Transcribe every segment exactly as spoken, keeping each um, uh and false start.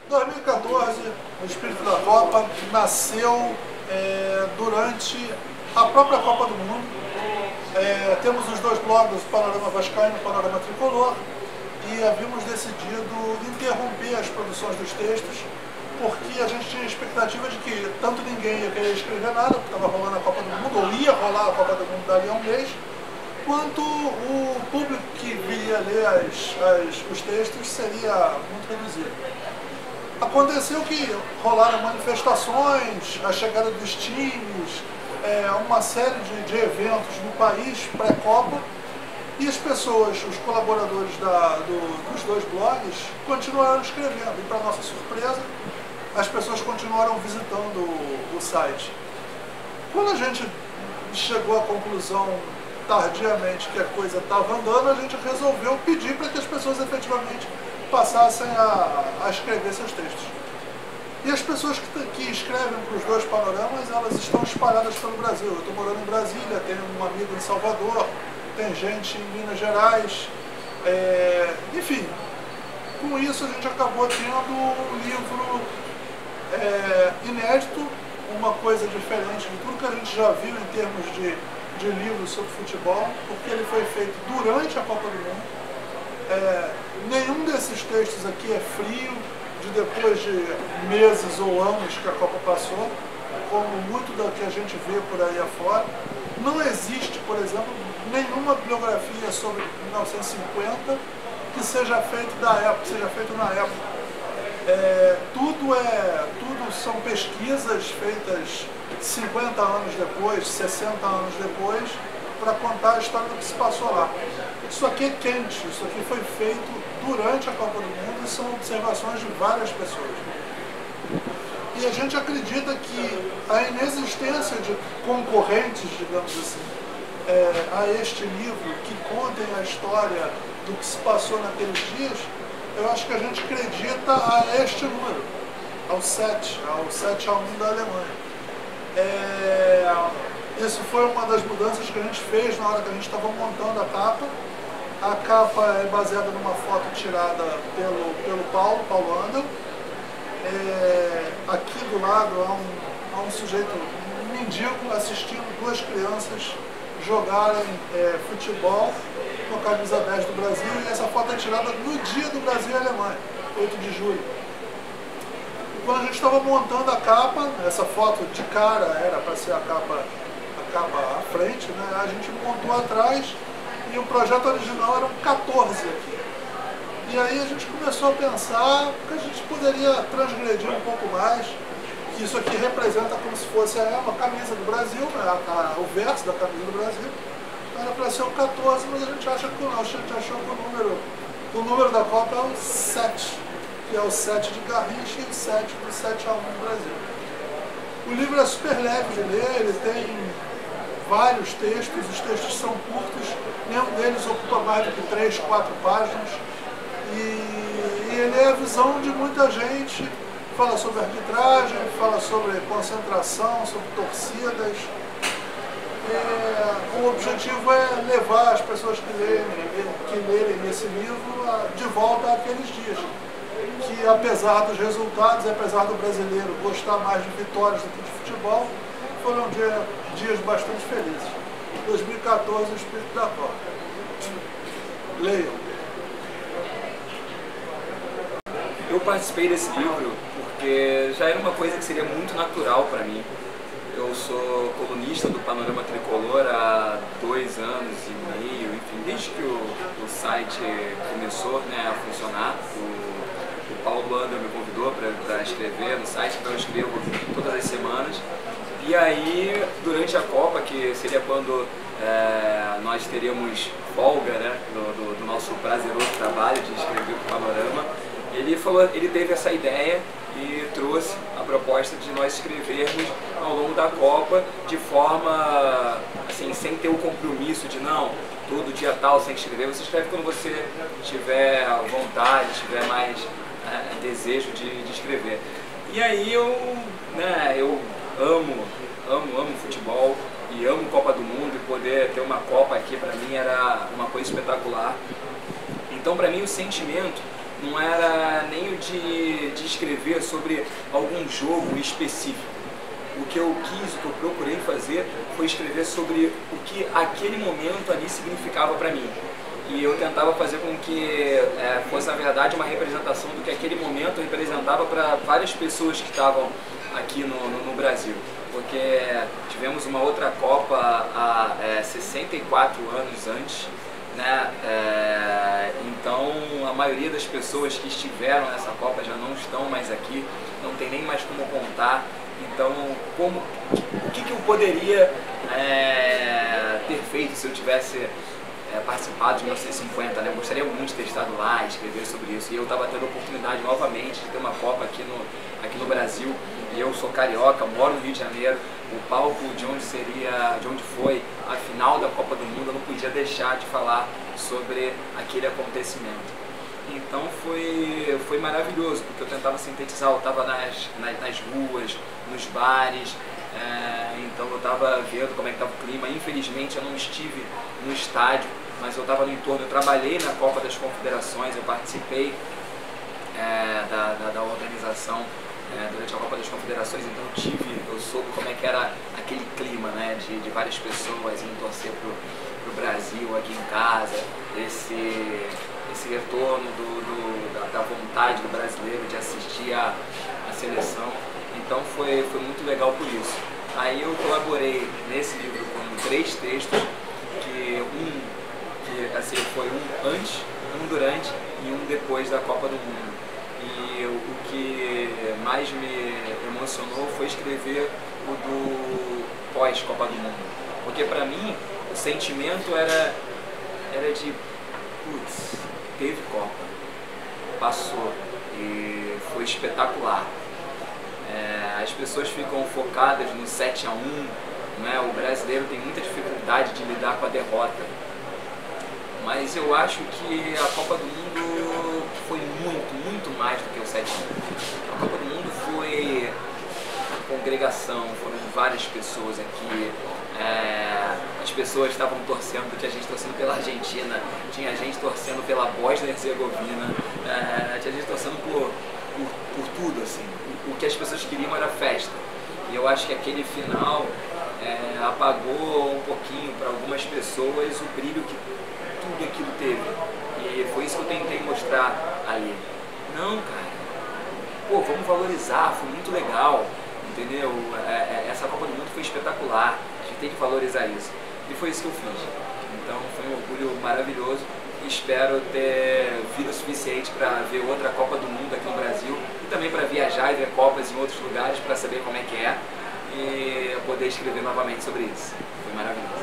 dois mil e quatorze, o espírito da Copa nasceu é, durante a própria Copa do Mundo. É, temos os dois blogs, o Panorama Vascaíno e o Panorama Tricolor, e havíamos decidido interromper as produções dos textos, porque a gente tinha a expectativa de que tanto ninguém ia querer escrever nada, porque estava rolando a Copa do Mundo, ou ia rolar a Copa do Mundo dali a um mês, quanto o público que viria ler as, as, os textos seria muito reduzido. Aconteceu que rolaram manifestações, a chegada dos times, é, uma série de, de eventos no país pré-Copa, e as pessoas, os colaboradores da, do, dos dois blogs, continuaram escrevendo. E, para nossa surpresa, as pessoas continuaram visitando o, o site. Quando a gente chegou à conclusão, tardiamente, que a coisa estava andando, a gente resolveu pedir para que as pessoas efetivamente passassem a, a escrever seus textos. E as pessoas que, que escrevem para os dois panoramas, elas estão espalhadas pelo Brasil. Eu estou morando em Brasília, tenho um amigo em Salvador, tem gente em Minas Gerais, é, enfim. Com isso a gente acabou tendo um livro é, inédito, uma coisa diferente de tudo que a gente já viu em termos de, de livros sobre futebol, porque ele foi feito durante a Copa do Mundo. É, nenhum desses textos aqui é frio, de depois de meses ou anos que a Copa passou, como muito do que a gente vê por aí afora. Não existe, por exemplo, nenhuma biografia sobre mil novecentos e cinquenta que seja feito da época, seja feito na época. É, tudo é, tudo são pesquisas feitas cinquenta anos depois, sessenta anos depois, para contar a história do que se passou lá. Isso aqui é quente, isso aqui foi feito durante a Copa do Mundo e são observações de várias pessoas. E a gente acredita que a inexistência de concorrentes, digamos assim, é, a este livro, que contem a história do que se passou naqueles dias, eu acho que a gente acredita a este número, ao sete, ao sete a um da Alemanha. É, isso foi uma das mudanças que a gente fez na hora que a gente estava montando a capa. A capa é baseada numa foto tirada pelo, pelo Paulo, Paulo Andel. É, aqui do lado há um, há um sujeito, um mendigo, assistindo duas crianças jogarem é, futebol com a camisa dez do Brasil, e essa foto é tirada no dia do Brasil e Alemanha, oito de julho. E quando a gente estava montando a capa, essa foto de cara era para ser a capa, a capa à frente, né? A gente montou atrás e o projeto original eram quatorze aqui. E aí a gente começou a pensar que a gente poderia transgredir um pouco mais, que isso aqui representa como se fosse a, uma camisa do Brasil, né? a, a, o verso da camisa do Brasil. Era para ser o quatorze, mas a gente acha que não, a gente achou que o número, o número da Copa é o sete, que é o sete de Garrincha e o sete do sete a um do Brasil. O livro é super leve de ler, ele tem vários textos, os textos são curtos, nenhum deles ocupa mais do que três, quatro páginas, e, e ele é a visão de muita gente, fala sobre arbitragem, fala sobre concentração, sobre torcidas. É, o objetivo é levar as pessoas que lerem, que lerem esse livro de volta àqueles dias, que apesar dos resultados, apesar do brasileiro gostar mais de vitórias do que de futebol, foram dia, dias bastante felizes. dois mil e quatorze, o espírito da Copa. Leiam. Eu participei desse livro porque já era uma coisa que seria muito natural para mim. Eu sou colunista do Panorama Tricolor há dois anos e meio, enfim, desde que o, o site começou, né, a funcionar. O, o Paulo Andel me convidou para escrever no site, então eu escrevo todas as semanas. E aí, durante a Copa, que seria quando é, nós teríamos folga, né, do, do, do nosso prazeroso trabalho de escrever o Panorama, ele, falou, ele teve essa ideia e trouxe a proposta de nós escrevermos ao longo da Copa de forma, assim, sem ter o compromisso de não, todo dia tal sem escrever. Você escreve quando você tiver vontade, tiver mais é, desejo de, de escrever. E aí eu, né, eu amo, amo, amo futebol e amo Copa do Mundo, e poder ter uma Copa aqui para mim era uma coisa espetacular. Então para mim o sentimento não era nem o de, de escrever sobre algum jogo específico. O que eu quis, o que eu procurei fazer foi escrever sobre o que aquele momento ali significava para mim. E eu tentava fazer com que é, fosse, na verdade, uma representação do que aquele momento representava para várias pessoas que estavam aqui no, no, no Brasil. Porque tivemos uma outra Copa há é, sessenta e quatro anos antes, né? É, então a maioria das pessoas que estiveram nessa Copa já não estão mais aqui, não tem nem mais como contar. Então, como, o que, que eu poderia é, ter feito se eu tivesse é, participado de mil novecentos e cinquenta, né? Eu gostaria muito de ter estado lá e escrever sobre isso. E eu estava tendo a oportunidade novamente de ter uma Copa aqui no, aqui no Brasil. E eu sou carioca, moro no Rio de Janeiro. O palco de onde seria, de onde foi a final da Copa do Mundo, eu não podia deixar de falar sobre aquele acontecimento. Então foi, foi maravilhoso, porque eu tentava sintetizar, eu estava nas, nas, nas ruas, nos bares, é, então eu estava vendo como é que estava o clima. Infelizmente eu não estive no estádio, mas eu estava no entorno, eu trabalhei na Copa das Confederações, eu participei é, da, da, da organização é, durante a Copa das Confederações, então eu tive, eu soube como é que era aquele clima, né, de, de várias pessoas indo torcer pro, pro Brasil aqui em casa, esse... esse retorno do, do, da, da vontade do brasileiro de assistir a, a seleção. Então foi, foi muito legal por isso. Aí eu colaborei nesse livro com três textos, que um que assim, foi um antes, um durante e um depois da Copa do Mundo. E o que mais me emocionou foi escrever o do pós-Copa do Mundo. Porque para mim o sentimento era, era de, putz, teve Copa, passou e foi espetacular. É, as pessoas ficam focadas no sete a um, né? O brasileiro tem muita dificuldade de lidar com a derrota. Mas eu acho que a Copa do Mundo foi muito, muito mais do que o sete a um. A Copa do Mundo foi a congregação, foram várias pessoas aqui. É, as pessoas estavam torcendo, tinha gente torcendo pela Argentina, tinha gente torcendo pela Bósnia e Herzegovina, é, tinha gente torcendo por, por, por tudo, assim. O, o que as pessoas queriam era festa. E eu acho que aquele final é, apagou um pouquinho para algumas pessoas o brilho que tudo aquilo teve. E foi isso que eu tentei mostrar ali. Não, cara, pô, vamos valorizar, foi muito legal, entendeu? É, essa Copa do Mundo foi espetacular. Tem que valorizar isso. E foi isso que eu fiz. Então foi um orgulho maravilhoso. Espero ter vida suficiente para ver outra Copa do Mundo aqui no Brasil e também para viajar e ver Copas em outros lugares para saber como é que é e poder escrever novamente sobre isso. Foi maravilhoso.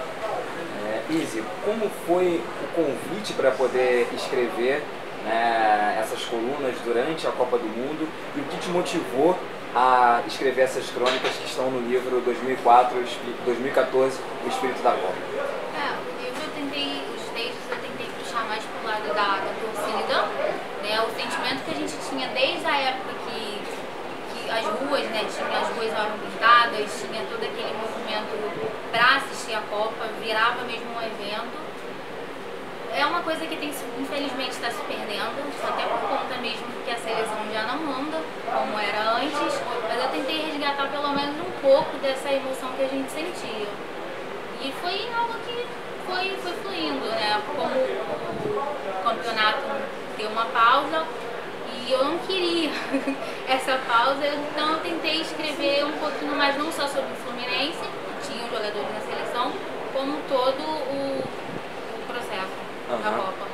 É, Izzy, como foi o convite para poder escrever, né, essas colunas durante a Copa do Mundo e o que te motivou a escrever essas crônicas que estão no livro dois mil e quatro, dois mil e quatorze, O Espírito da Copa? É, o livro eu tentei, os textos eu tentei puxar mais pro lado da, da torcida, né, o sentimento que a gente tinha desde a época que, que as ruas, né, tinha, as ruas eram pintadas, tinha todo aquele movimento para assistir a Copa, virava mesmo um evento. É uma coisa que tem, infelizmente está se perdendo, até por conta mesmo que a seleção já não anda como era antes, mas eu tentei resgatar pelo menos um pouco dessa emoção que a gente sentia. E foi algo que foi, foi fluindo, né? Como o campeonato deu uma pausa e eu não queria essa pausa, então eu tentei escrever um pouquinho mais, não só sobre o Fluminense, que tinha os jogadores na seleção, como todo o, o processo. Uhum. Da Copa.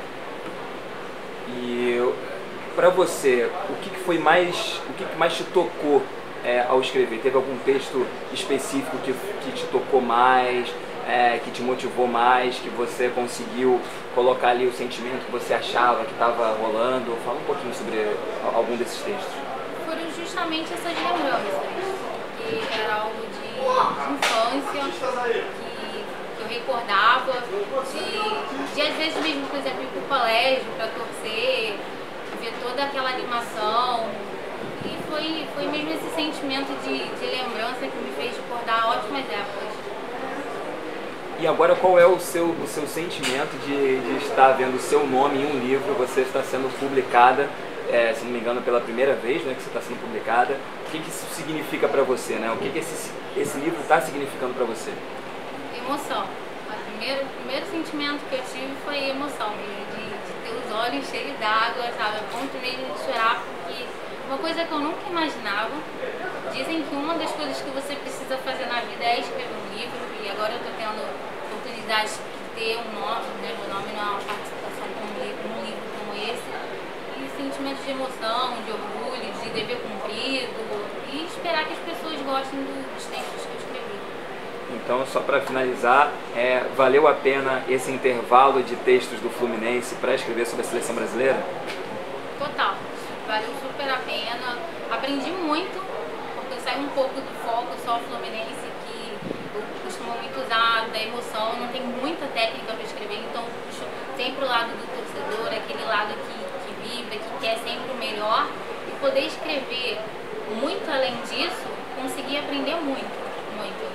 E para você, o que foi mais, o que mais te tocou é, ao escrever? Teve algum texto específico que, que te tocou mais, é, que te motivou mais, que você conseguiu colocar ali o sentimento que você achava que estava rolando? Fala um pouquinho sobre algum desses textos. Foram justamente essas lembranças, que era algo de infância, que eu recordava de, de às vezes mesmo, por exemplo, ir pro colégio para torcer, ver toda aquela animação. E foi, foi mesmo esse sentimento de, de lembrança que me fez recordar ótimas épocas. E agora qual é o seu, o seu sentimento de, de estar vendo o seu nome em um livro, você está sendo publicada é, se não me engano, pela primeira vez, né, que você está sendo publicada. O que, que isso significa para você, né? O que, que esse, esse livro está significando para você? Emoção. O primeiro, primeiro sentimento que eu tive foi emoção, de, de, de ter os olhos cheios d'água, sabe? A ponto mesmo de chorar, porque uma coisa que eu nunca imaginava. Dizem que uma das coisas que você precisa fazer na vida é escrever um livro, e agora eu estou tendo oportunidade de ter um nome, né? Meu nome não é uma participação num livro, num livro como esse. E sentimentos de emoção, de orgulho, de dever cumprido, e esperar que as pessoas gostem dos textos que eu escrevi. Então, só para finalizar, é, valeu a pena esse intervalo de textos do Fluminense para escrever sobre a seleção brasileira? Total, valeu super a pena, aprendi muito, porque eu saí um pouco do foco só Fluminense, que eu costumo muito usar da emoção, não tem muita técnica para escrever, então eu puxo sempre o lado do torcedor, aquele lado que, que vibra, que quer sempre o melhor, e poder escrever muito além disso, conseguir aprender muito, muito.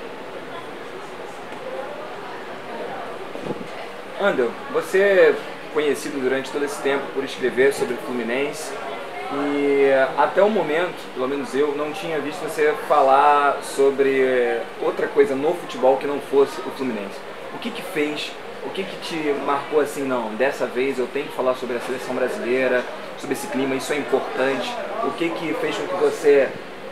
Andel, você é conhecido durante todo esse tempo por escrever sobre o Fluminense e até o momento, pelo menos eu, não tinha visto você falar sobre outra coisa no futebol que não fosse o Fluminense. O que que fez, o que que te marcou assim, não, dessa vez eu tenho que falar sobre a seleção brasileira, sobre esse clima, isso é importante. O que que fez com que você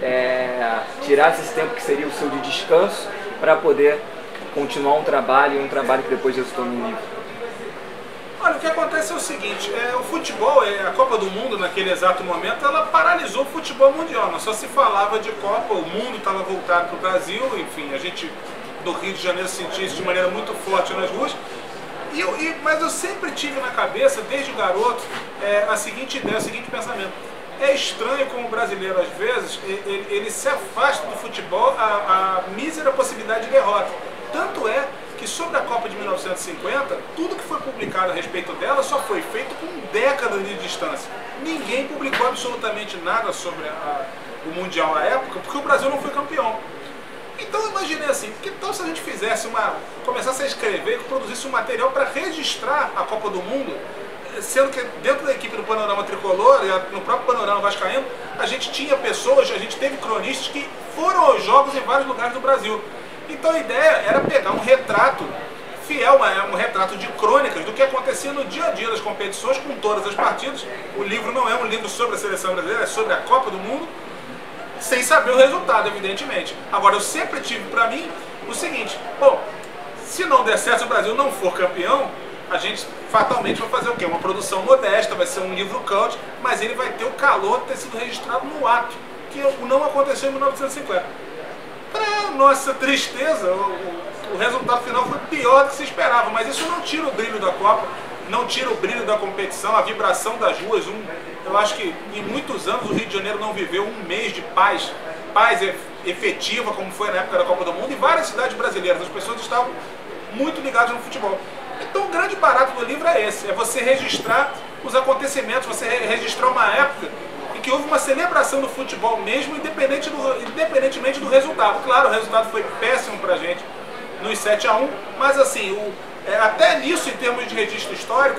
é, tirasse esse tempo que seria o seu de descanso para poder continuar um trabalho, e um trabalho que depois resultou num livro? Olha, o que acontece é o seguinte, é, o futebol, é, a Copa do Mundo naquele exato momento, ela paralisou o futebol mundial, não só se falava de Copa, o mundo estava voltado para o Brasil, enfim, a gente do Rio de Janeiro sentia isso de maneira muito forte nas ruas, e eu, e, mas eu sempre tive na cabeça, desde garoto, é, a seguinte ideia, o seguinte pensamento: é estranho como o brasileiro, às vezes, ele, ele se afasta do futebol a, a mísera possibilidade de derrota. Tanto é que sobre a Copa de mil novecentos e cinquenta, tudo que foi publicado a respeito dela só foi feito com décadas de distância. Ninguém publicou absolutamente nada sobre a, o Mundial à época, porque o Brasil não foi campeão. Então eu imaginei assim, que tal se a gente fizesse uma, começasse a escrever e produzisse um material para registrar a Copa do Mundo, sendo que dentro da equipe do Panorama Tricolor e no próprio Panorama Vascaíno, a gente tinha pessoas, a gente teve cronistas que foram aos jogos em vários lugares do Brasil. Então a ideia era pegar um retrato fiel, um retrato de crônicas do que acontecia no dia a dia das competições, com todas as partidas. O livro não é um livro sobre a seleção brasileira, é sobre a Copa do Mundo, sem saber o resultado, evidentemente. Agora, eu sempre tive para mim o seguinte: bom, se não der certo, se o Brasil não for campeão, a gente fatalmente vai fazer o quê? Uma produção modesta, vai ser um livro cult, mas ele vai ter o calor de ter sido registrado no ato, que não aconteceu em mil novecentos e cinquenta. Para nossa tristeza, o, o resultado final foi pior do que se esperava, mas isso não tira o brilho da Copa, não tira o brilho da competição, a vibração das ruas. Um, eu acho que em muitos anos o Rio de Janeiro não viveu um mês de paz, paz efetiva, como foi na época da Copa do Mundo, e várias cidades brasileiras, as pessoas estavam muito ligadas no futebol. Então o grande barato do livro é esse, é você registrar os acontecimentos, você registrar uma época em que houve uma celebração do futebol mesmo, independente do, independentemente do resultado. Claro, o resultado foi péssimo pra gente nos sete a um, mas assim, o, é, até nisso, em termos de registro histórico,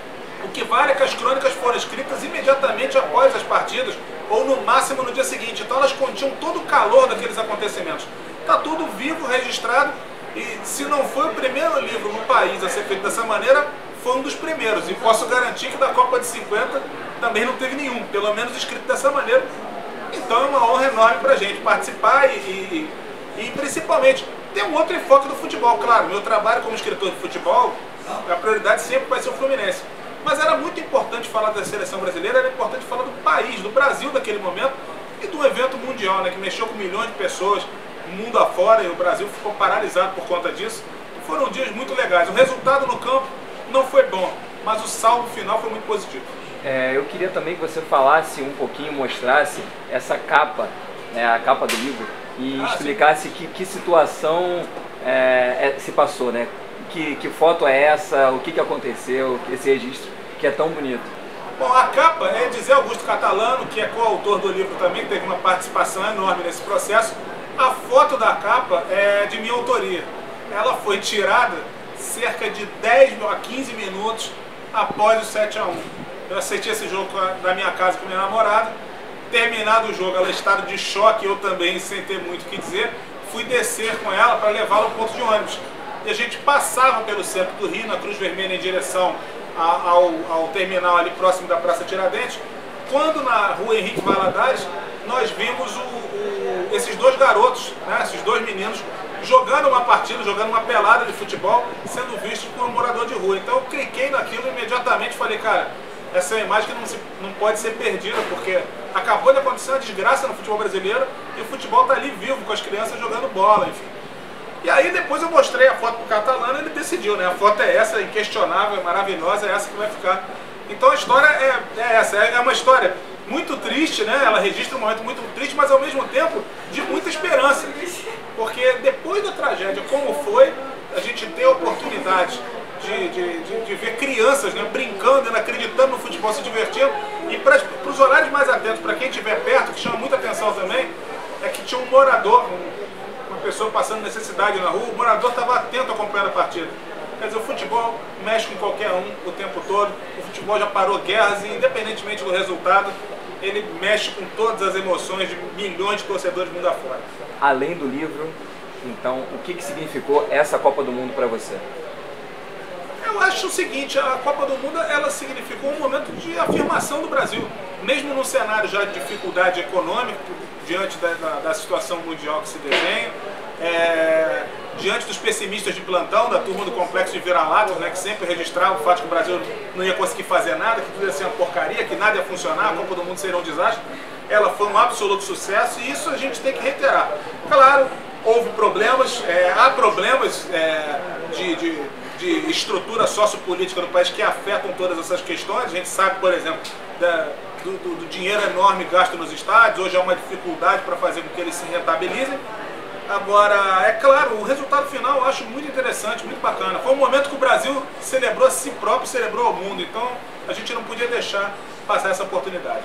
o que vale é que as crônicas foram escritas imediatamente após as partidas, ou no máximo no dia seguinte. Então elas continham todo o calor daqueles acontecimentos. Está tudo vivo, registrado, e se não foi o primeiro livro no país a ser feito dessa maneira, foi um dos primeiros. E posso garantir que da Copa de cinquenta também não teve nenhum, pelo menos escrito dessa maneira. Então é uma honra enorme para a gente participar e, e, e principalmente ter um outro enfoque do futebol. Claro, meu trabalho como escritor de futebol, a prioridade sempre vai ser o Fluminense. Mas era muito importante falar da seleção brasileira, era importante falar do país, do Brasil daquele momento e do evento mundial, né, que mexeu com milhões de pessoas, mundo afora, e o Brasil ficou paralisado por conta disso. Foram dias muito legais. O resultado no campo não foi bom, mas o saldo final foi muito positivo. É, eu queria também que você falasse um pouquinho, mostrasse essa capa, né, a capa do livro, e ah, explicasse que, que situação é, é, se passou, né? Que, que foto é essa, o que, que aconteceu, esse registro que é tão bonito. Bom, a capa é de Zé Augusto Catalano, que é coautor do livro também, que teve uma participação enorme nesse processo. A foto da capa é de minha autoria. Ela foi tirada cerca de dez a quinze minutos após o sete a um. Eu assisti esse jogo na minha casa com minha namorada. Terminado o jogo, ela estava de choque, eu também, sem ter muito o que dizer. Fui descer com ela para levá-la ao ponto de ônibus. E a gente passava pelo centro do Rio, na Cruz Vermelha, em direção ao, ao terminal ali próximo da Praça Tiradentes. Quando na rua Henrique Valadares, nós vimos o, o, esses dois garotos, né, esses dois meninos, jogando uma partida, jogando uma pelada de futebol, sendo vistos por um morador de rua. Então eu cliquei naquilo e imediatamente falei, cara, essa é uma imagem que não, se, não pode ser perdida, porque acabou de acontecer uma desgraça no futebol brasileiro e o futebol está ali vivo, com as crianças jogando bola, enfim. E aí depois eu mostrei a foto pro Catalano e ele decidiu, né? A foto é essa, inquestionável, maravilhosa, é essa que vai ficar. Então a história é, é essa, é uma história muito triste, né? Ela registra um momento muito triste, mas ao mesmo tempo de muita esperança. Porque depois da tragédia, como foi, a gente ter a oportunidade de, de, de, de ver crianças, né, brincando, né, acreditando no futebol, se divertindo. E para os horários mais atentos, para quem estiver perto, que chama muita atenção também, é que tinha um morador, um, uma pessoa passando necessidade na rua, o morador estava atento acompanhando a partida. Quer dizer, o futebol mexe com qualquer um o tempo todo, o futebol já parou guerras e, independentemente do resultado, ele mexe com todas as emoções de milhões de torcedores mundo afora. Além do livro, então, o que, que significou essa Copa do Mundo para você? Eu acho o seguinte, a Copa do Mundo ela significou um momento de afirmação do Brasil, mesmo num cenário já de dificuldade econômica, diante da, da, da situação mundial que se desenha, é, diante dos pessimistas de plantão, da turma do Complexo de Vira-Latas, né, que sempre registrava o fato que o Brasil não ia conseguir fazer nada, que tudo ia ser uma porcaria, que nada ia funcionar, a Copa do Mundo seria um desastre. Ela foi um absoluto sucesso e isso a gente tem que reiterar. Claro, houve problemas, é, há problemas é, de, de, de estrutura sociopolítica no país que afetam todas essas questões. A gente sabe, por exemplo, da, do, do, do dinheiro enorme gasto nos estádios, hoje há uma dificuldade para fazer com que eles se rentabilizem. Agora, é claro, o resultado final eu acho muito interessante, muito bacana. Foi um momento que o Brasil celebrou a si próprio, celebrou ao mundo, então a gente não podia deixar passar essa oportunidade.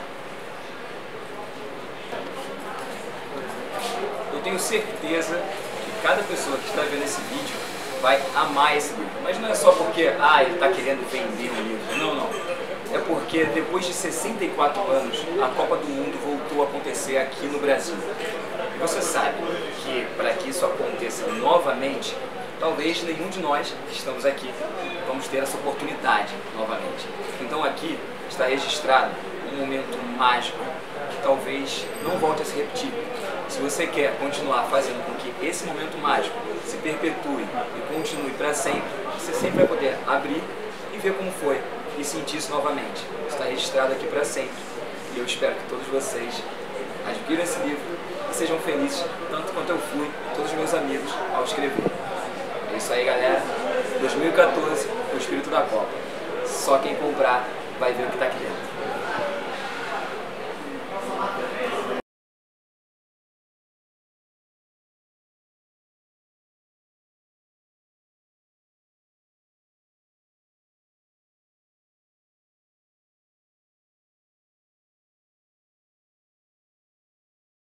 Eu tenho certeza que cada pessoa que está vendo esse vídeo vai amar esse livro. Mas não é só porque ah, ele está querendo vender um livro. Não, não. É porque depois de sessenta e quatro anos, a Copa do Mundo voltou a acontecer aqui no Brasil. E você sabe que para que isso aconteça novamente, talvez nenhum de nós que estamos aqui vamos ter essa oportunidade novamente. Então aqui está registrado um momento mágico que talvez não volte a se repetir. Se você quer continuar fazendo com que esse momento mágico se perpetue e continue para sempre, você sempre vai poder abrir e ver como foi e sentir isso novamente. Está registrado aqui para sempre. E eu espero que todos vocês adquiram esse livro e sejam felizes, tanto quanto eu fui, todos os meus amigos, ao escrever. É isso aí, galera. dois mil e quatorze, o espírito da Copa. Só quem comprar vai ver o que está aqui dentro.